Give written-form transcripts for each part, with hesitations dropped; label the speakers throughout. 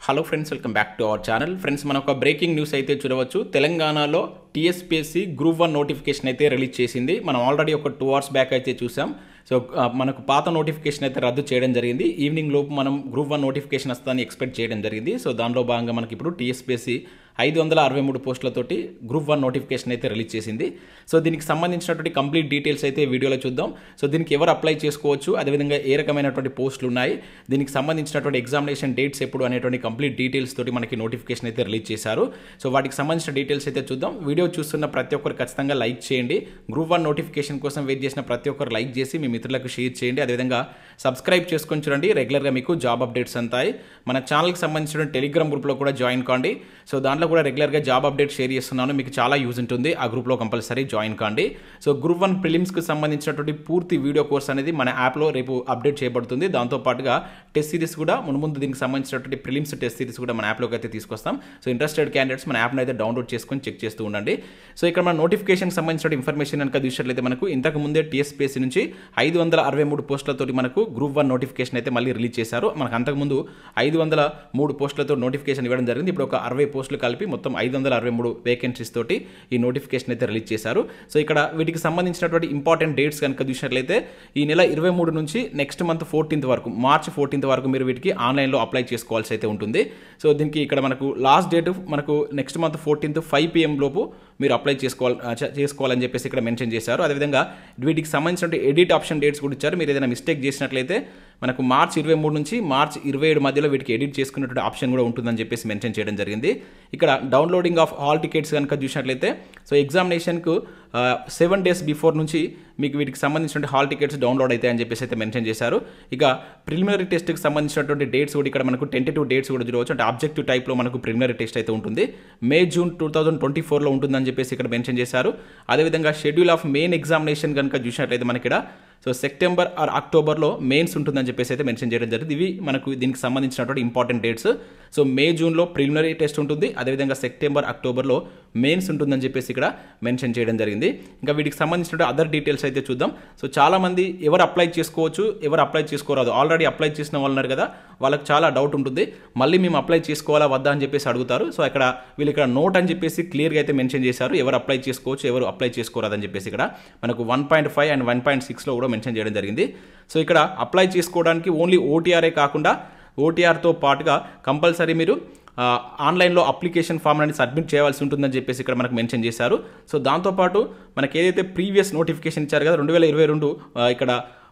Speaker 1: Hello friends, welcome back to our channel. Friends, మనం ఒక breaking news అయితే చూడవచ్చు. తెలంగాణలో టీఎస్పీఎస్సీ గ్రూప్ 1 నోటిఫికేషన్ అయితే రిలీజ్ చేసింది. మనం ఆల్రెడీ ఒక 2 hours బ్యాక్ అయితే చూసాం. సో మనకు పాత నోటిఫికేషన్ అయితే రద్దు చేయడం జరిగింది. ఈవినింగ్ లోపు మనం గ్రూప్ 1 నోటిఫికేషన్ వస్తుందని ఎక్స్పెక్ట్ చేయడం జరిగింది. సో దానిలో భాగంగా మనకి ఇప్పుడు టీఎస్పీఎస్సీ 563 పోస్టులతోటి గ్రూప్ 1 నోటిఫికేషన్ అయితే రిలీజ్ చేసింది. సో దీనికి సంబంధించినటువంటి కంప్లీట్ డీటెయిల్స్ అయితే వీడియోలో చూద్దాం. సో దీనికి ఎవరు అప్లై చేసుకోవచ్చు, అదేవిధంగా ఏ రకమైనటువంటి పోస్టులు ఉన్నాయి, దీనికి సంబంధించినటువంటి ఎగ్జామినేషన్ డేట్స్ ఎప్పుడు అనేటువంటి కంప్లీట్ డీటెయిల్స్ తోటి మనకి నోటిఫికేషన్ అయితే రిలీజ్ చేశారు. సో వాటికి సంబంధించిన డీటెయిల్స్ అయితే చూద్దాం. వీడియో చూస్తున్న ప్రతి ఒక్కరు ఖచ్చితంగా లైక్ చేయండి. గ్రూప్ 1 నోటిఫికేషన్ కోసం వెయిట్ చేసిన ప్రతి ఒక్కరు లైక్ చేసి మీ మిత్రులకు షేర్ చేయండి. అదేవిధంగా సబ్స్క్రైబ్ చేసుకొని చూడండి. రెగ్యులర్గా మీకు జాబ్ అప్డేట్స్ అంతాయి. మన ఛానల్కి సంబంధించిన టెలిగ్రామ్ గ్రూప్లో కూడా జాయిన్ కాండి. సో దాంట్లో కూడా రెగ్యులర్గా జాబ్ అప్డేట్ షేర్ చేస్తున్నాను. మీకు చాలా యూజ్ ఉంటుంది. ఆ గ్రూప్లో కంపల్సరీ జాయిన్ కాండి. సో గ్రూప్ 1 ప్రిలిమ్స్కి సంబంధించినటువంటి పూర్తి వీడియో కోర్స్ అనేది మన యాప్లో రేపు అప్డేట్ చేయబడుతుంది. దాంతోపాటుగా టెస్ట్ సిరీస్ కూడా ముందు దీనికి సంబంధించినటువంటి ప్రిలిమ్స్ టెస్ట్ సిరీస్ కూడా మన యాప్లోకి అయితే తీసుకొస్తాం. సో ఇంట్రెస్టెడ్ క్యాండిడేట్స్ మన యాప్ను అయితే డౌన్లోడ్ చేసుకొని చెక్ చేస్తూ ఉండండి. సో ఇక్కడ మన నోటిఫికేషన్కి సంబంధించిన ఇన్ఫర్మేషన్ కనుక చూసినట్లయితే మనకు ఇంతకు ముందే టీఎస్పీఎస్సీ నుంచి 563 పోస్టులతోటి మనకు గ్రూప్ 1 నోటిఫికేషన్ అయితే మళ్ళీ రిలీజ్ చేశారు. మనకు అంతకుముందు 503 పోస్టులతో నోటిఫికేషన్ ఇవ్వడం జరిగింది. ఇప్పుడు ఒక 60 పోస్టులు కలిపి మొత్తం 563 వేకెన్సీస్ తోటి ఈ నోటిఫికేషన్ అయితే రిలీజ్ చేశారు. సో ఇక్కడ వీటికి సంబంధించినటువంటి ఇంపార్టెంట్ డేట్స్ కనుక చూసినట్లయితే ఈ నెల 23 నుంచి నెక్స్ట్ మంత్ 14th వరకు, మార్చ్ 14th వరకు మీరు వీటికి ఆన్లైన్లో అప్లై చేసుకోవాల్సి అయితే ఉంటుంది. సో దీనికి ఇక్కడ మనకు లాస్ట్ డేట్ మనకు నెక్స్ట్ మంత్ 14th 5 PM లోపు మీరు అప్లై చేసుకోవాలని చెప్పేసి ఇక్కడ మెన్షన్ చేశారు. అదేవిధంగా వీటికి సంబంధించిన ఎడిట్ ఆప్షన్ డేట్స్ కూడా ఇచ్చారు. మీరు ఏదైనా మిస్టేక్ చేసినట్లయితే మనకు మార్చ్ 23 నుంచి మార్చ్ 27 మధ్యలో వీటికి ఎడిట్ చేసుకునేటువంటి ఆప్షన్ కూడా ఉంటుందని చెప్పేసి మెన్షన్ చేయడం జరిగింది. ఇక్కడ డౌన్లోడింగ్ ఆఫ్ హాల్ టికెట్స్ కనుక చూసినట్లయితే సో ఎగ్జామినేషన్కు 7 days బిఫోర్ నుంచి మీకు వీటికి సంబంధించిన హాల్ టికెట్స్ డౌన్లోడ్ అవుతాయని చెప్పేసి అయితే మెన్షన్ చేశారు. ఇక ప్రిలిమినరీ టెస్ట్కి సంబంధించినటువంటి డేట్స్ కూడా ఇక్కడ మనకు టెంటేటివ్ డేట్స్ కూడా చూడవచ్చు. అంటే ఆబ్జెక్టివ్ టైప్లో మనకు ప్రిలిమినరీ టెస్ట్ అయితే ఉంటుంది. మే జూన్ 2024లో ఉంటుందని చెప్పేసి ఇక్కడ మెన్షన్ చేశారు. అదేవిధంగా షెడ్యూల్ ఆఫ్ మెయిన్ ఎగ్జామినేషన్ కనుక చూసినట్లయితే మనకి ఇక్కడ సో సెప్టెంబర్ ఆర్ అక్టోబర్లో మెయిన్స్ ఉంటుందని చెప్పేసి అయితే మెన్షన్ చేయడం జరిగింది. ఇవి మనకు దీనికి సంబంధించినటువంటి ఇంపార్టెంట్ డేట్స్. సో మే జూన్లో ప్రిలిమినరీ టెస్ట్ ఉంటుంది. అదేవిధంగా సెప్టెంబర్ అక్టోబర్లో మెయిన్స్ ఉంటుందని చెప్పేసి ఇక్కడ మెన్షన్ చేయడం జరిగింది. ఇంకా వీటికి సంబంధించిన అదర్ డీటెయిల్స్ అయితే చూద్దాం. సో చాలామంది ఎవరు అప్లై చేసుకోవచ్చు, ఎవరు అప్లై చేసుకోరాదు, ఆల్రెడీ అప్లై చేసిన వాళ్ళు ఉన్నారు కదా, వాళ్ళకి చాలా డౌట్ ఉంటుంది. మళ్ళీ మేము అప్లై చేసుకోవాలా వద్దా అని చెప్పేసి అడుగుతారు. సో వీళ్ళు ఇక్కడ నోట్ అని చెప్పేసి క్లియర్గా అయితే మెన్షన్ చేశారు. ఎవరు అప్లై చేసుకోవచ్చు, ఎవరు అప్లై చేసుకోరాదని చెప్పేసి ఇక్కడ మనకు 1.5 and 1.6లో కూడా మెన్షన్ చేయడం జరిగింది. సో ఇక్కడ అప్లై చేసుకోవడానికి ఓన్లీ ఓటీఆర్ఏ కాకుండా ఓటీఆర్తో పాటుగా కంపల్సరీ మీరు ఆన్లైన్లో అప్లికేషన్ ఫామ్ అనేది సబ్మిట్ చేయాల్సి ఉంటుందని చెప్పేసి ఇక్కడ మనకు మెన్షన్ చేశారు. సో దాంతోపాటు మనకి ఏదైతే ప్రీవియస్ నోటిఫికేషన్ ఇచ్చారు కదా 2022 ఇక్కడ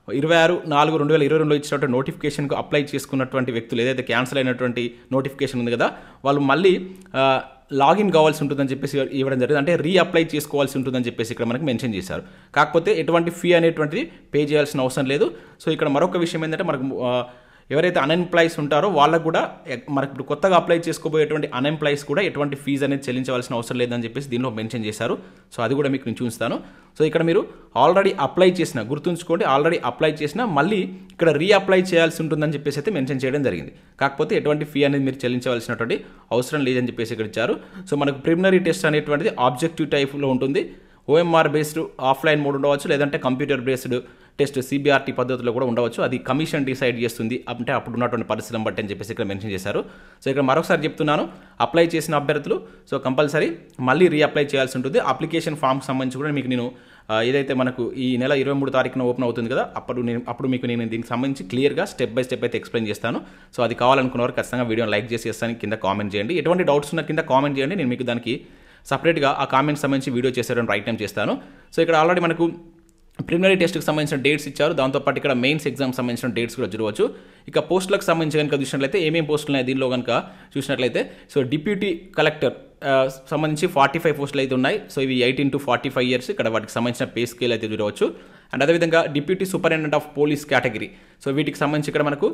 Speaker 1: 26/4/2022లో ఇచ్చినటువంటి నోటిఫికేషన్కు అప్లై చేసుకున్నటువంటి వ్యక్తులు ఏదైతే క్యాన్సిల్ అయినటువంటి నోటిఫికేషన్ ఉంది కదా, వాళ్ళు మళ్ళీ లాగిన్ కావాల్సి ఉంటుందని చెప్పేసి ఇవ్వడం జరిగింది. అంటే రీఅప్లై చేసుకోవాల్సి ఉంటుందని చెప్పేసి ఇక్కడ మనకి మెన్షన్ చేశారు. కాకపోతే ఎటువంటి ఫీ అనేటువంటిది పే చేయాల్సిన అవసరం లేదు. సో ఇక్కడ మరొక విషయం ఏంటంటే మనకు ఎవరైతే అన్ఎంప్లాయీస్ ఉంటారో వాళ్ళకు కూడా మనకు ఇప్పుడు కొత్తగా అప్లై చేసుకోబోయేటువంటి అన్ఎంప్లాయీస్ కూడా ఎటువంటి ఫీజు అనేది చెల్లించవలసిన అవసరం లేదని చెప్పేసి దీనిలో మెన్షన్ చేశారు. సో అది కూడా మీకు నేను చూస్తాను. సో ఇక్కడ మీరు ఆల్రెడీ అప్లై చేసిన, గుర్తుంచుకోండి, ఆల్రెడీ అప్లై చేసిన మళ్ళీ ఇక్కడ రీఅప్లై చేయాల్సి ఉంటుందని చెప్పేసి అయితే మెన్షన్ చేయడం జరిగింది. కాకపోతే ఎటువంటి ఫీ అనేది మీరు చెల్లించవలసినటువంటి అవసరం లేదని చెప్పేసి ఇక్కడ ఇచ్చారు. సో మనకు ప్రిలిమినరీ టెస్ట్ అనేటువంటిది ఆబ్జెక్టివ్ టైప్లో ఉంటుంది. OMR బేస్డ్ ఆఫ్లైన్ మోడ్ ఉండవచ్చు, లేదంటే కంప్యూటర్ బేస్డ్ టెస్ట్ CBRT పద్ధతిలో కూడా ఉండవచ్చు. అది కమిషన్ డిసైడ్ చేస్తుంది, అంటే అప్పుడు ఉన్నటువంటి పరిస్థితులను బట్టి అని చెప్పేసి ఇక్కడ మెన్షన్ చేశారు. సో ఇక్కడ మరొకసారి చెప్తున్నాను, అప్లై చేసిన అభ్యర్థులు సో కంపల్సరీ మళ్ళీ రీఅప్లై చేయాల్సి ఉంటుంది. అప్లికేషన్ ఫామ్కి సంబంధించి కూడా మీకు నేను ఏదైతే మనకు ఈ నెల 23 తారీఖున ఓపెన్ అవుతుంది కదా, అప్పుడు మీకు నేను దీనికి సంబంధించి క్లియర్గా స్టెప్ బై స్టెప్ అయితే ఎక్స్ప్లెయిన్ చేస్తాను. సో అది కావాలనుకున్నవారు ఖచ్చితంగా వీడియోని లైక్ చేస్తాను, కింద కామెంట్ చేయండి. ఎటువంటి డౌట్స్ ఉన్న కింద కామెంట్ చేయండి, నేను మీకు దానికి సపరేట్గా ఆ కామెంట్ సంబంధించి వీడియో చేసేయడం రైట్ టైం చేస్తాను. సో ఇక్కడ ఆల్రెడీ మనకు ప్రిలిమినరీ టెస్ట్కి సంబంధించిన డేట్స్ ఇచ్చారు. దాంతోపాటు ఇక్కడ మెయిన్స్ ఎగ్జామ్ సంబంధించిన డేట్స్ కూడా చూడవచ్చు. ఇక పోస్టులకు సంబంధించి కనుక చూసినట్లయితే ఏమేమి పోస్టులు ఉన్నాయి దీనిలో కనుక చూసినట్లయితే సో డిప్యూటీ కలెక్టర్ సంబంధించి 45 పోస్టులు అయితే ఉన్నాయి. సో ఇవి 18 to 45 years. ఇక్కడ వాటికి సంబంధించిన పే స్కేల్ అయితే చూడవచ్చు. అండ్ అదేవిధంగా deputy superintendent of police category, so వీటికి సంబంధించి ఇక్కడ మనకు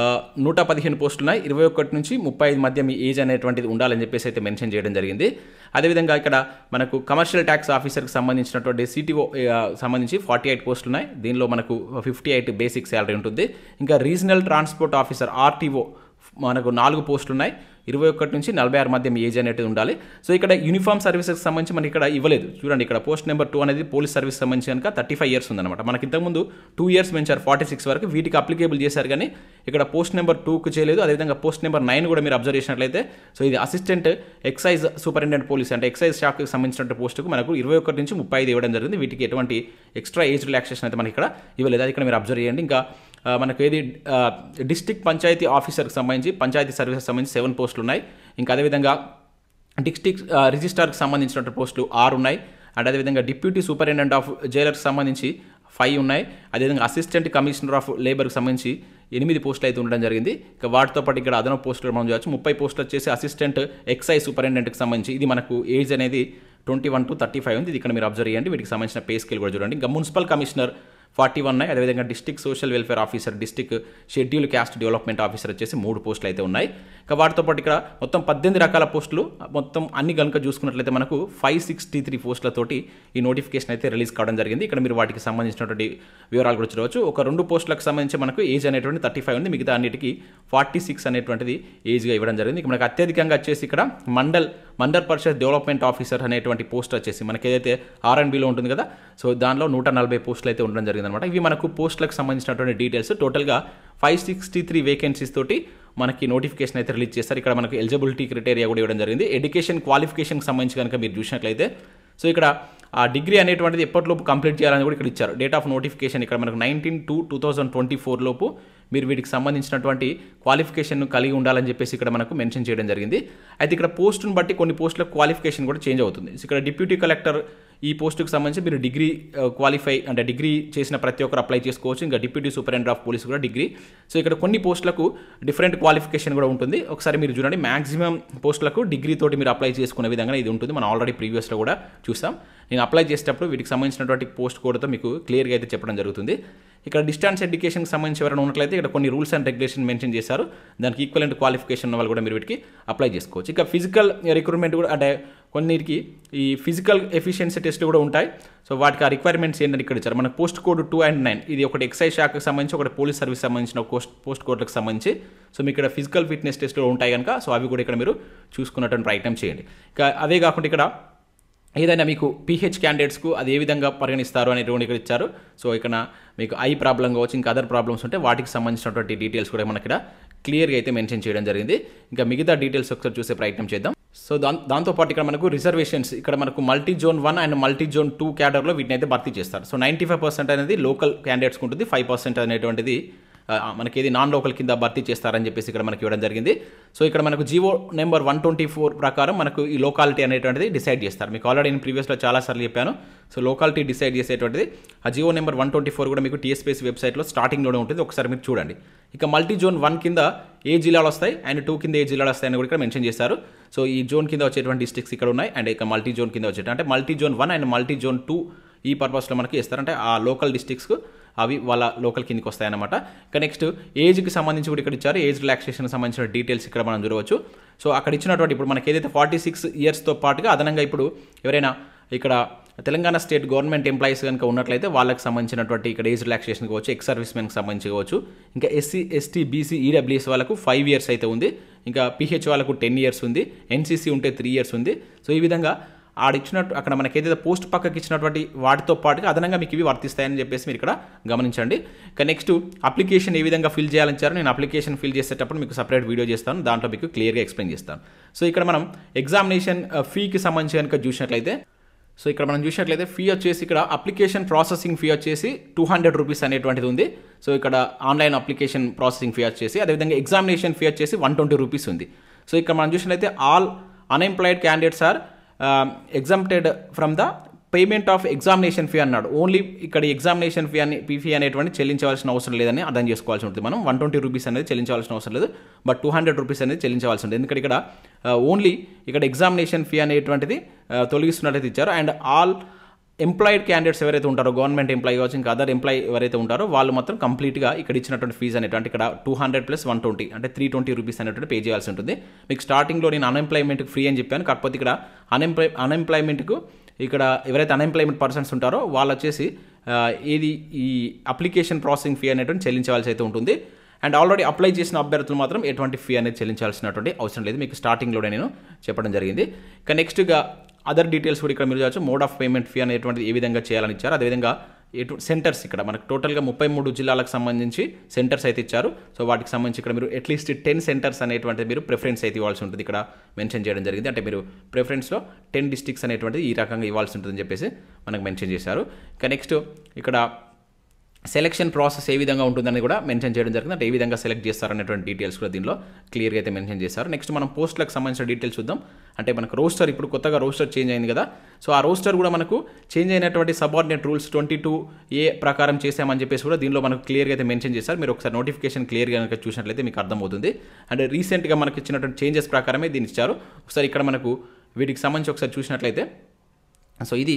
Speaker 1: 115 పోస్టులు ఉన్నాయి. 21 నుంచి 35 మధ్య మీ ఏజ్ అనేటువంటిది ఉండాలని చెప్పేసి అయితే మెన్షన్ చేయడం జరిగింది. అదేవిధంగా ఇక్కడ మనకు కమర్షియల్ ట్యాక్స్ ఆఫీసర్కి సంబంధించినటువంటి CTO సంబంధించి 48 పోస్టులు ఉన్నాయి. దీనిలో మనకు 58 బేసిక్ శాలరీ ఉంటుంది. ఇంకా రీజనల్ ట్రాన్స్పోర్ట్ ఆఫీసర్ RTO మనకు 4 పోస్టులు ఉన్నాయి. 21 నుంచి 46 మధ్య మీ ఏజ్ అనేది ఉండాలి. సో ఇక్కడ యూనిఫామ్ సర్వీసెస్కి సంబంధించి మనకి ఇక్కడ ఇవ్వలేదు. చూడండి ఇక్కడ పోస్ట్ నెంబర్ 2 అనేది పోలీస్ సర్వీస్ సంబంధించి కనుక 35 ఇయర్స్ ఉందన్నమాట. మనకి ఇంతకుముందు 2 ఇయర్స్ పెంచారు 46 వరకు, వీటికి అప్లికేబుల్ చేశారు కానీ ఇక్కడ పోస్ట్ నెంబర్ 2కు చేయలేదు. అదేవిధంగా పోస్ట్ నెంబర్ 9 కూడా మీరు అబ్జర్వ్ చేసినట్లయితే సో ఇది అసిస్టెంట్ ఎక్సైజ్ సూపరింటెండెంట్ పోలీస్ అంటే ఎక్సైజ్ శాఖకు సంబంధించిన పోస్టుకు మనకు 21 నుంచి 35 ఇవ్వడం జరిగింది. వీటికి ఎటువంటి ఎక్స్ట్రా ఏజ్ రిలాక్సేషన్ అయితే మనకి ఇక్కడ ఇవ్వలేదు. అది ఇక్కడ మీరు అబ్జర్వ్ చేయండి. ఇంకా మనకు ఏది డిస్ట్రిక్ట్ పంచాయతీ ఆఫీసర్కి సంబంధించి పంచాయతీ సర్వీసెస్ సంబంధించి 7 పోస్టులు ఉన్నాయి. ఇంకా అదేవిధంగా డిస్ట్రిక్ట్ రిజిస్ట్రార్కి సంబంధించినటువంటి పోస్టులు 6 ఉన్నాయి. అండ్ అదేవిధంగా డిప్యూటీ సూపరింటెండెంట్ ఆఫ్ జైలర్కి సంబంధించి 5 ఉన్నాయి. అదేవిధంగా అసిస్టెంట్ కమిషనర్ ఆఫ్ లేబర్కి సంబంధించి 8 పోస్టులు అయితే ఉండడం జరిగింది. ఇక వాటితో పాటు ఇక్కడ అదనపు పోస్టులు మనం చూడవచ్చు. 30 పోస్టులు వచ్చేసి అసిస్టెంట్ ఎక్సైజ్ సూపరింటెండెంట్కి సంబంధించి ఇది మనకు ఏజ్ అనేది 21 to 35 ఉంది. ఇది ఇక్కడ మీరు అబ్జర్వ్ చేయండి. వీటికి సంబంధించిన పే స్కేల్ కూడా చూడండి. ఇంకా మున్సిపల్ కమిషనర్ 41 ఉన్నాయి. అదేవిధంగా district social welfare officer, district schedule caste development officer వచ్చేసి 3 పోస్టులు అయితే ఉన్నాయి. ఇక వాటితో పాటు ఇక్కడ మొత్తం 18 రకాల పోస్టులు మొత్తం అన్ని కనుక చూసుకున్నట్లయితే మనకు 563 పోస్టులతోటి ఈ నోటిఫికేషన్ అయితే రిలీజ్ కావడం జరిగింది. ఇక్కడ మీరు వాటికి సంబంధించినటువంటి వివరాలు కూడా చూడవచ్చు. ఒక 2 పోస్టులకు సంబంధించి మనకు ఏజ్ అనేటువంటి 35 ఉంది. మిగతా అన్నిటికీ 46 అనేటువంటిది ఏజ్గా ఇవ్వడం జరిగింది. మనకు అత్యధికంగా వచ్చేసి ఇక్కడ మండల్ పరిషత్ డెవలప్మెంట్ ఆఫీసర్ అనేటువంటి పోస్ట్ వచ్చేసి మనకి ఏదైతే R&Bలో ఉంటుంది కదా, సో దానిలో 140 పోస్టులు అయితే ఉండడం జరిగింది అనమాట. ఇవి మనకు పోస్టులకు సంబంధించినటువంటి డీటెయిల్స్. టోటల్గా 563 వేకెన్సీస్ తోటి మనకి నోటిఫికేషన్ అయితే రిలీజ్ చేస్తారు. ఇక్కడ మనకు ఎలిజిబిలిటీ క్రైటీరియా కూడా ఇవ్వడం జరిగింది. ఎడ్యుకేషన్ క్వాలిఫికేషన్కి సంబంధించి కనుక మీరు చూసినట్లయితే సో ఇక్కడ ఆ డిగ్రీ అనేటువంటిది ఎప్పటిలోపు కంప్లీట్ చేయాలని కూడా ఇక్కడ ఇచ్చారు. డేట్ ఆఫ్ నోటిఫికేషన్ ఇక్కడ మనకు 19/2/2024 లోపు మీరు వీటికి సంబంధించినటువంటి క్వాలిఫికేషన్ కలిగి ఉండాలని చెప్పేసి ఇక్కడ మనకు మెన్షన్ చేయడం జరిగింది. అయితే ఇక్కడ పోస్టును బట్టి కొన్ని పోస్టులకు క్వాలిఫికేషన్ కూడా చేంజ్ అవుతుంది. ఇక్కడ డిప్యూటీ కలెక్టర్ ఈ పోస్టుకు సంబంధించి మీరు డిగ్రీ క్వాలిఫై అంటే డిగ్రీ చేసిన ప్రతి ఒక్కరు అప్లై చేసుకోవచ్చు. ఇంకా డిప్యూటీ సూపరింటెండెంట్ ఆఫ్ పోలీస్ కూడా డిగ్రీ. సో ఇక్కడ కొన్ని పోస్టులకు డిఫరెంట్ క్వాలిఫికేషన్ కూడా ఉంటుంది. ఒకసారి మీరు చూడండి, మ్యాక్సిమం పోస్టులకు డిగ్రీ తోటి మీరు అప్లై చేసుకునే విధంగా ఇది ఉంటుంది. మనం ఆల్రెడీ ప్రీవియస్లో కూడా చూసాం. నేను అప్లై చేసేటప్పుడు వీటికి సంబంధించినటువంటి పోస్ట్ కోడ్తో మీకు క్లియర్గా అయితే చెప్పడం జరుగుతుంది. ఇక్కడ డిస్టెన్స్ ఎడ్యుకేషన్కి సంబంధించి ఎవరైనా ఉన్నట్లయితే ఇక్కడ కొన్ని రూల్స్ అండ్ రెగ్యులేషన్ మెన్షన్ చేశారు. దానికి ఈక్వలెంట్ క్వాలిఫికేషన్ ఉన్న వాళ్ళు కూడా మీరు వీటికి అప్లై చేసుకోవచ్చు. ఇక ఫిజికల్ రిక్రూట్మెంట్ కూడా అంటే కొన్నిటికి ఈ ఫిజికల్ ఎఫిషియన్సీ టెస్ట్లు కూడా ఉంటాయి. సో వాటికి ఆ రిక్వైర్మెంట్స్ ఏంటంటే ఇక్కడ ఇచ్చారు. మనకు పోస్ట్ కోడ్ 2 and 9 ఇది ఒకటి ఎక్సైజ్ శాఖకు సంబంధించి, ఒకటి పోలీస్ సర్వీస్ సంబంధించిన పోస్ట్ కోడ్లకు సంబంధించి. సో మీకు ఇక్కడ ఫిజికల్ ఫిట్నెస్ టెస్ట్లు ఉంటాయి కనుక సో అవి కూడా ఇక్కడ మీరు చూసుకున్నటువంటి ప్రయత్నం చేయండి. ఇక అదే కాకుండా ఇక్కడ ఏదైనా మీకు PH క్యాండిడేట్స్కు అది ఏ విధంగా పరిగణిస్తారు అనేటువంటి ఇక్కడ ఇచ్చారు. సో ఇక్కడ మీకు ఐ ప్రాబ్లం కావచ్చు, ఇంకా అదర్ ప్రాబ్లమ్స్ ఉంటే వాటికి సంబంధించినటువంటి డీటెయిల్స్ కూడా మనకి ఇక్కడ క్లియర్గా అయితే మెన్షన్ చేయడం జరిగింది. ఇంకా మిగతా డీటెయిల్స్ ఒకసారి చూసే ప్రయత్నం చేద్దాం. సో దాంతోపాటు ఇక్కడ మనకు రిజర్వేషన్స్ ఇక్కడ మనకు multi zone 1 and multi zone 2 క్యాడర్లో వీటిని అయితే భర్తీ చేస్తారు. సో 95% అనేది లోకల్ క్యాండిడేట్స్కి ఉంటుంది, 5% అనేటువంటిది మనకి ఏది నాన్ లోకల్ కింద భర్తీ చేస్తారని చెప్పేసి ఇక్కడ మనకి ఇవ్వడం జరిగింది. సో ఇక్కడ మనకు జీవో నెంబర్ 124 ప్రకారం మనకు ఈ లోకాలిటీ అనేటువంటిది డిసైడ్ చేస్తారు. మీకు ఆల్రెడీ నేను ప్రీవియస్లో చాలాసార్లు చెప్పాను. సో లోకాలిటీ డిసైడ్ చేసేటువంటిది ఆ జీవో నెంబర్ 124 కూడా మీకు TSPSC వెబ్సైట్లో స్టార్టింగ్లోనే ఉంటుంది. ఒకసారి మీరు చూడండి. ఇక మల్టీ జోన్ 1 కింద ఏ జిల్లాలు వస్తాయి అండ్ 2 కింద ఏ జిల్లాలు వస్తాయని కూడా ఇక్కడ మెన్షన్ చేశారు. సో ఈ జోన్ కింద వచ్చేటువంటి డిస్ట్రిక్ట్స్ ఇక్కడ ఉన్నాయి అండ్ ఇక మల్టీ జోన్ కింద వచ్చేట అంటే multi zone 1 and multi zone 2 ఈ పర్పస్లో మనకి ఇస్తారంటే ఆ లోకల్ డిస్ట్రిక్ట్స్కు అవి వాళ్ళ లోకల్ కిందకి వస్తాయన్నమాట. ఇక నెక్స్ట్ ఏజ్కి సంబంధించి కూడా ఇక్కడ ఇచ్చారు. ఏజ్ రిలాక్సేషన్కి సంబంధించిన డీటెయిల్స్ ఇక్కడ మనం చూడవచ్చు. సో అక్కడ ఇచ్చినటువంటి ఇప్పుడు మనకి ఏదైతే 46 ఇయర్స్తో పాటుగా అదనంగా ఇప్పుడు ఎవరైనా ఇక్కడ తెలంగాణ స్టేట్ గవర్నమెంట్ ఎంప్లాయీస్ కనుక ఉన్నట్లయితే వాళ్ళకి సంబంధించినటువంటి ఇక్కడ ఏజ్ రిలాక్సేషన్ కావచ్చు, ఎక్స్ సర్వీస్ మెన్కి సంబంధించి కావచ్చు. ఇంకా SC, ST, BC, EWS వాళ్ళకు 5 years అయితే ఉంది. ఇంకా PH వాళ్ళకు 10 years ఉంది. NCC ఉంటే 3 years ఉంది. సో ఈ విధంగా ఆడిచ్చినట్టు అక్కడ మనకి ఏదైతే పోస్ట్ పక్కకి ఇచ్చినటువంటి వాటితో పాటుగా అదనంగా మీకు ఇవి వర్తిస్తాయని చెప్పేసి మీరు ఇక్కడ గమనించండి. ఇక నెక్స్ట్ అప్లికేషన్ ఏ విధంగా ఫిల్ చేయాలని ఇచ్చారు. నేను అప్లికేషన్ ఫిల్ చేసేటప్పుడు మీకు సపరేట్ వీడియో చేస్తాను, దాంట్లో మీకు క్లియర్గా ఎక్స్ప్లెయిన్ చేస్తాను. సో ఇక్కడ మనం ఎగ్జామినేషన్ ఫీకి సంబంధించి కనుక చూసినట్లయితే సో ఇక్కడ మనం చూసినట్లయితే ఫీ వచ్చేసి ఇక్కడ అప్లికేషన్ ప్రాసెసింగ్ ఫీ వచ్చేసి 200 రూపీస్ అనేటువంటిది ఉంది. సో ఇక్కడ ఆన్లైన్ అప్లికేషన్ ప్రాసెసింగ్ ఫీ వచ్చేసి, అదేవిధంగా ఎగ్జామినేషన్ ఫీ వచ్చేసి 120 రూపీస్ ఉంది. సో ఇక్కడ మనం చూసినట్లయితే all unemployed candidates are exempted from the payment of examination fee అన్నాడు. ఓన్లీ ఇక్కడ ఎగ్జామినేషన్ ఫీ అనేటువంటి చెల్లించవలసిన అవసరం లేదని అర్థం చేసుకోవాల్సి ఉంటుంది. మనం 120 రూపీస్ అనేది చెల్లించవలసిన అవసరం లేదు, బట్ 200 రూపీస్ అనేది చెల్లించవలసి ఉంటుంది. ఎందుకంటే ఇక్కడ ఓన్లీ ఇక్కడ ఎగ్జామినేషన్ ఫీ అనేటువంటిది తొలగిస్తున్నట్లయితే ఇచ్చారు. అండ్ ఆల్ ఎంప్లాయిడ్ క్యాండిడేట్స్ ఎవరైతే ఉంటారో, గవర్నమెంట్ ఎంప్లాయీ కావచ్చు, ఇంకా అదర్ ఎంప్లాయీ ఎవరైతే ఉంటారో వాళ్ళు మాత్రం కంప్లీట్గా ఇక్కడ ఇచ్చినటువంటి ఫీజు అనేటువంటి ఇక్కడ 200 + 120 అంటే 320 రూపీస్ అనేటువంటి పే చేయాల్సి ఉంటుంది. మీకు స్టార్టింగ్లో నేను అన్ఎంప్లాయ్మెంట్కి ఫ్రీ అని చెప్పాను, కాకపోతే ఇక్కడ అన్ఎంప్లాయ్మెంట్కు ఇక్కడ ఎవరైతే అన్ఎంప్లాయ్మెంట్ పర్సన్స్ ఉంటారో వాళ్ళు వచ్చేసి ఏది ఈ అప్లికేషన్ ప్రాసెసింగ్ ఫీ అనేటువంటి చెల్లించవలసి అయితే ఉంటుంది. అండ్ ఆల్రెడీ అప్లై చేసిన అభ్యర్థులు మాత్రం ఎటువంటి ఫీ అనేది చెల్లించాల్సినటువంటి అవసరం లేదు, మీకు స్టార్టింగ్లోనే నేను చెప్పడం జరిగింది. ఇక నెక్స్ట్గా అదర్ డీటెయిల్స్ కూడా ఇక్కడ మీరు చూడవచ్చు. మోడ్ ఆఫ్ పేమెంట్ ఫీ అనేటువంటిది ఏ విధంగా చేయాలని ఇచ్చారు, అదేవిధంగా సెంటర్స్ ఇక్కడ మనకు టోటల్గా 33 జిల్లాలకు సంబంధించి సెంటర్స్ అయితే ఇచ్చారు. సో వాటికి సంబంధించి ఇక్కడ మీరు అట్లీస్ట్ 10 సెంటర్స్ అనేటువంటిది మీరు ప్రిఫరెన్స్ అయితే ఇవ్వాల్సి ఉంటుంది, ఇక్కడ మెన్షన్ చేయడం జరిగింది. అంటే మీరు ప్రిఫరెన్స్లో 10 డిస్ట్రిక్ట్స్ అనేటువంటిది ఈ రకంగా ఇవ్వాల్సి ఉంటుందని చెప్పేసి మనకు మెన్షన్ చేశారు. ఇక నెక్స్ట్ ఇక్కడ సెలెక్షన్ ప్రాసెస్ ఏ విధంగా ఉంటుందని కూడా మెన్షన్ చేయడం జరిగింది, అంటే ఏ విధంగా సెలెక్ట్ చేస్తారనేటువంటి డీటెయిల్స్ కూడా దీనిలో క్లియర్గా అయితే మెన్షన్ చేశారు. నెక్స్ట్ మనం పోస్టులకు సంబంధించిన డీటెయిల్స్ చూద్దాం. అంటే మనకు రోస్టర్ ఇప్పుడు కొత్తగా రోస్టర్ చేంజ్ అయింది కదా, సో ఆ రోస్టర్ కూడా మనకు చేంజ్ అయినటువంటి సబార్డినేట్ రూల్స్ 22A ప్రకారం చేసామని చెప్పేసి కూడా దీనిలో మనకు క్లియర్గా అయితే మెన్షన్ చేశారు. మీరు ఒకసారి నోటిఫికేషన్ క్లియర్గా కనుక చూసినట్లయితే మీకు అర్థమవుతుంది. అంటే రీసెంట్గా మనకి ఇచ్చినటువంటి చేంజెస్ ప్రకారమే దీన్ని ఇచ్చారు. ఒకసారి ఇక్కడ మనకు వీటికి సంబంధించి ఒకసారి చూసినట్లయితే, సో ఇది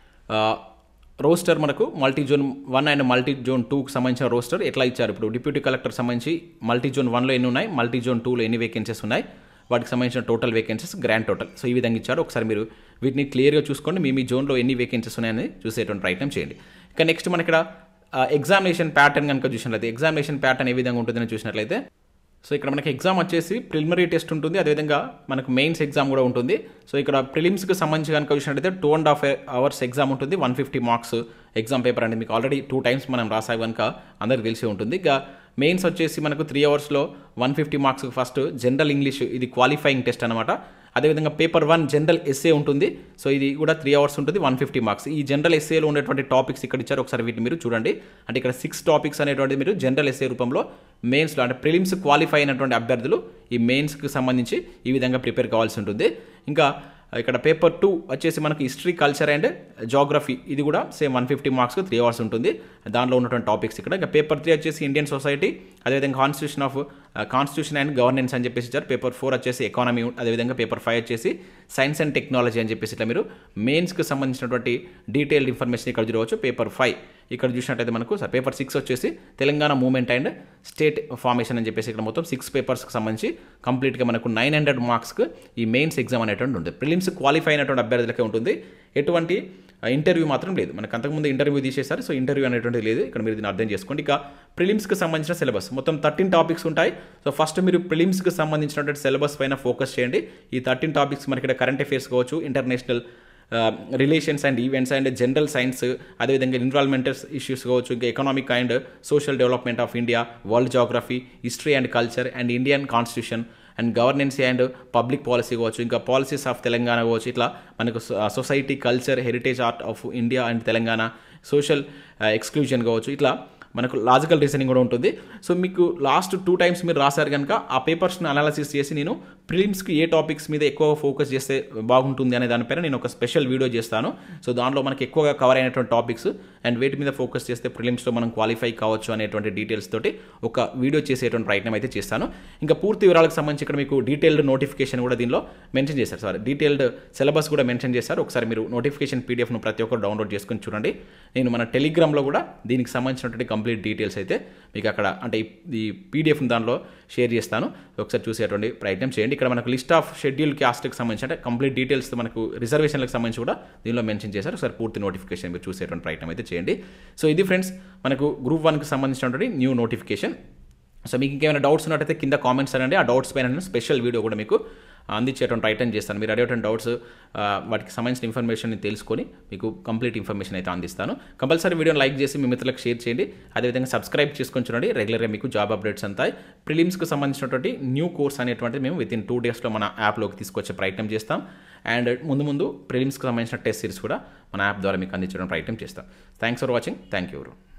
Speaker 1: రోస్టర్ మనకు multi zone 1 and multi zone 2కి సంబంధించిన రోస్టర్ ఎట్లా ఇచ్చారు. ఇప్పుడు డిప్యూటీ కలెక్టర్ సంబంధించి మల్టీ జోన్ 1లో ఎన్ని ఉన్నాయి, మల్టీ జోన్ 2లో ఎన్ని వేకెన్సీస్ ఉన్నాయి, వాటికి సంబంధించిన total vacancies, grand total. So ఈ విధంగా ఇచ్చారు. ఒకసారి మీరు వీటిని క్లియర్గా చూసుకోండి, మీ జోన్లో ఎన్ని వేకెన్సీస్ ఉన్నాయని చూసేటువంటి ప్రయత్నం చేయండి. ఇక నెక్స్ట్ మన ఇక్కడ ఎగ్జామినేషన్ ప్యాటర్న్ కనుక చూసినట్లయితే, ఎగ్జామినేషన్ ప్యాటర్న్ ఏ విధంగా ఉంటుందని చూసినట్లయితే, సో ఇక్కడ మనకి ఎగ్జామ్ వచ్చేసి ప్రిలిమినరీ టెస్ట్ ఉంటుంది, అదేవిధంగా మనకు మెయిన్స్ ఎగ్జామ్ కూడా ఉంటుంది. సో ఇక్కడ ప్రిలిమ్స్కి సంబంధించి కనుక చూసినట్లయితే 2.5 hours ఎగ్జామ్ ఉంటుంది, 150 మార్క్స్ ఎగ్జామ్ పేపర్ అనేది మీకు ఆల్రెడీ 2 times మనం రాసాయి కనుక అందరికి తెలిసి ఉంటుంది. ఇక మెయిన్స్ వచ్చేసి మనకు 3 hours 150 marks. First general English, ఇది క్వాలిఫైయింగ్ టెస్ట్ అనమాట. అదేవిధంగా పేపర్ 1 జనరల్ ఎస్ఏ ఉంటుంది, సో ఇది కూడా 3 hours ఉంటుంది, 150 మార్క్స్. ఈ జనరల్ ఎస్ఏలో ఉండేటువంటి టాపిక్స్ ఇక్కడ ఇచ్చారు, ఒకసారి వీటిని మీరు చూడండి. అంటే ఇక్కడ 6 టాపిక్స్ అనేటువంటి మీరు జనరల్ ఎస్ఏ రూపంలో మెయిన్స్లో, అంటే ప్రిలిమ్స్ క్వాలిఫై అయినటువంటి అభ్యర్థులు ఈ మెయిన్స్కి సంబంధించి ఈ విధంగా ప్రిపేర్ కావాల్సి ఉంటుంది. ఇంకా ఇక్కడ పేపర్ 2 వచ్చేసి మనకి హిస్టరీ, కల్చర్ అండ్ జాగ్రఫీ, ఇది కూడా సేమ్ 150 మార్క్స్కి 3 hours ఉంటుంది, దానిలో ఉన్నటువంటి టాపిక్స్ ఇక్కడ. ఇంకా పేపర్ 3 వచ్చేసి ఇండియన్ సొసైటీ, అదేవిధంగా కాన్స్టిట్యూషన్ అండ్ గవర్నెన్స్ అని చెప్పేసి ఇచ్చారు. పేపర్ 4 వచ్చేసి ఎకానమీ, అదేవిధంగా పేపర్ 5 వచ్చేసి సైన్స్ అండ్ టెక్నాలజీ అని చెప్పేసి ఇట్లా మీరు మెయిన్స్కి సంబంధించినటువంటి డీటెయిల్డ్ ఇన్ఫర్మేషన్ ఇక్కడ చూడవచ్చు. పేపర్ 5 ఇక్కడ చూసినట్టయితే మనకు పేపర్ 6 వచ్చేసి Telangana movement and state formation అని చెప్పేసి ఇక్కడ మొత్తం 6 పేపర్స్కి సంబంధించి కంప్లీట్గా మనకు 900 మార్క్స్కి ఈ మెయిన్స్ ఎగ్జామ్ అనేటువంటి ఉంటుంది. ప్రిలిమ్స్ క్వాలిఫై అయినటువంటి అభ్యర్థులకే ఉంటుంది, ఎటువంటి ఇంటర్వ్యూ మాత్రం లేదు. మనకు అంతకుముందు ఇంటర్వ్యూ తీసేశారు, సో ఇంటర్వ్యూ అనేటువంటిది లేదు. ఇక్కడ మీరు దీన్ని అర్థం చేసుకోండి. ఇక ప్రిలిమ్స్కి సంబంధించిన సిలబస్ మొత్తం 13 టాపిక్స్ ఉంటాయి. సో ఫస్ట్ మీరు ప్రిలిమ్స్కి సంబంధించినటువంటి సిలబస్ పైన ఫోకస్ చేయండి. ఈ 13 టాపిక్స్ మనకి ఇక్కడ కరెంట్ అఫేర్స్ కావచ్చు, international relations and events and general science, అదేవిధంగా ఎన్విరాన్మెంటల్ ఇష్యూస్ కావచ్చు, ఇంకా economic and social development of India, world geography, history and culture and Indian constitution and governance and public policy కావచ్చు, ఇంకా policies of Telangana కావచ్చు. ఇట్లా మనకు society, culture, heritage art of India and Telangana, social exclusion కావచ్చు, ఇట్లా మనకు లాజికల్ రీజనింగ్ కూడా ఉంటుంది. సో మీకు లాస్ట్ 2 times మీరు రాశారు కనుక ఆ పేపర్స్ని అనాలిసిస్ చేసి నేను ప్రిలిమ్స్కి ఏ టాపిక్స్ మీద ఎక్కువ ఫోకస్ చేస్తే బాగుంటుంది అనే దానిపైన నేను ఒక స్పెషల్ వీడియో చేస్తాను. సో దానిలో మనకి ఎక్కువగా కవర్ అయినటువంటి టాపిక్స్ అండ్ వేటి మీద ఫోకస్ చేస్తే ప్రిలిమ్స్లో మనం క్వాలిఫై కావచ్చు అనేటువంటి డీటెయిల్స్ తోటి ఒక వీడియో చేసేటువంటి ప్రయత్నం అయితే చేస్తాను. ఇంకా పూర్తి వివరాలకు సంబంధించి ఇక్కడ మీకు డీటెయిల్డ్ నోటిఫికేషన్ కూడా దీనిలో మెన్షన్ చేశారు, డీటెయిల్డ్ సిలబస్ కూడా మెన్షన్ చేశారు. ఒకసారి మీరు నోటిఫికేషన్ పీడిఎఫ్ను ప్రతి ఒక్కరు డౌన్లోడ్ చేసుకుని చూడండి. నేను మన టెలిగ్రామ్లో కూడా దీనికి సంబంధించినటువంటి కంప్లీట్ డీటెయిల్స్ అయితే మీకు అక్కడ, అంటే ఈ పీడిఎఫ్ని దానిలో షేర్ చేస్తాను, ఒకసారి చూసేటువంటి ప్రయత్నం చేయండి. ఇక్కడ మనకు లిస్ట్ ఆఫ్ షెడ్యూల్ క్యాస్ట్కి సంబంధించి, అంటే కంప్లీట్ డీటెయిల్స్ మనకు రిజర్వేషన్లకు సంబంధించి కూడా దీనిలో మెన్షన్ చేశారు. ఒకసారి పూర్తి నోటిఫికేషన్ మీరు చూసేటువంటి ప్రయత్నం అయితే చేయండి. సో ఇది ఫ్రెండ్స్ మనకు గ్రూప్ 1కి సంబంధించినటువంటి న్యూ నోటిఫికేషన్. సో మీకు ఇంకేమైనా డౌట్స్ ఉన్నట్టయితే కింద కామెంట్స్ అనండి, ఆ డౌట్స్ పైన నేను స్పెషల్ వీడియో కూడా మీకు అందించేటువంటి ప్రయత్నం చేస్తాను. మీరు అడిగేటువంటి డౌట్స్, వాటికి సంబంధించిన ఇన్ఫర్మేషన్ తెలుసుకొని మీకు కంప్లీట్ ఇన్ఫర్మేషన్ అయితే అందిస్తాను. కంపల్సరీ వీడియోని లైక్ చేసి మీ మిత్రులకు షేర్ చేయండి, అదేవిధంగా సబ్స్క్రైబ్ చేసుకొని చూడండి. రెగ్యులర్గా మీకు జాబ్ అప్డేట్స్ అంతాయి. ప్రిలిమ్స్కి సంబంధించినటువంటి న్యూ కోర్స్ అనేటువంటిది మేము వితిన్ 2 daysలో మన యాప్లోకి తీసుకొచ్చే ప్రయత్నం చేస్తాం. అండ్ ముందు ప్రిలిమ్స్కి సంబంధించిన టెస్ట్ సిరీస్ కూడా మన యాప్ ద్వారా మీకు అందించడం ప్రయత్నం చేస్తాం. Thanks for watching. Thank you.